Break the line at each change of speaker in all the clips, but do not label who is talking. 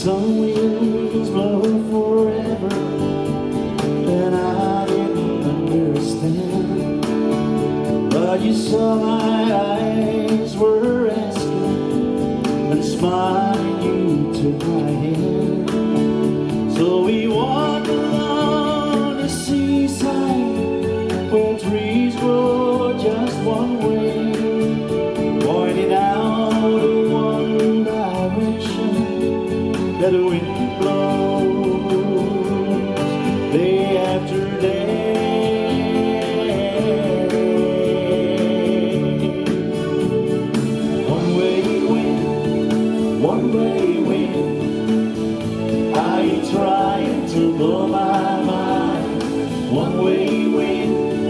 Some winds blow forever, and I didn't understand. But you saw my eyes were asking, and smiling you took my hand. So we walked along the seaside, where trees grow just one way, pointing out in one direction that the wind blows day after day. One-way wind, are you trying to blow my mind? One-way wind,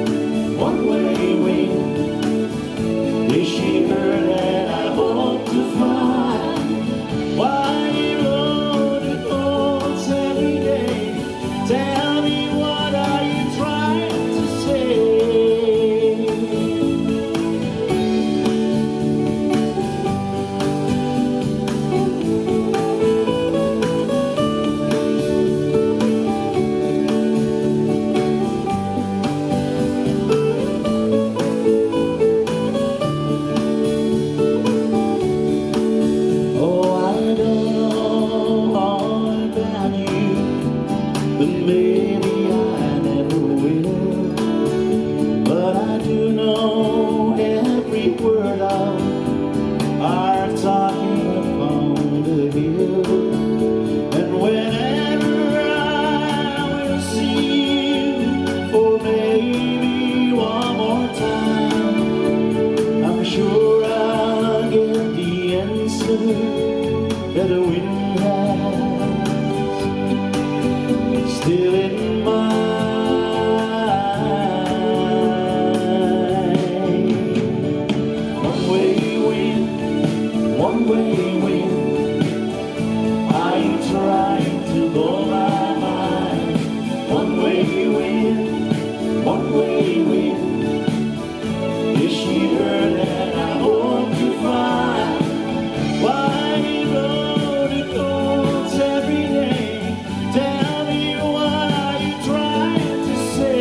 is she heard that I hope to find? Why you roll the boats every day? Tell me, what are you trying to say? But maybe I never will. But I do know every word of our talking upon the hill. And whenever I will see you, or maybe one more time, I'm sure I'll get the answer that the wind has still in mind. One-way wind, are you trying to blow my mind? One-way wind, is she heard that I hope to find? Why you roll the boats every day? Tell me, what are you trying to say?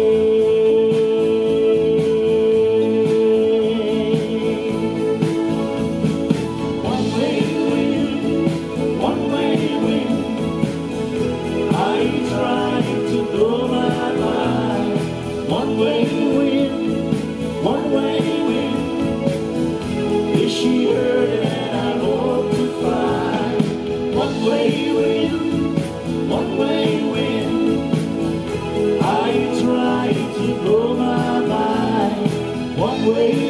One-way wind, are you trying to blow my mind? One-way wind, is she heard that I hope to find? One-way wind, are you trying to blow my mind? One-way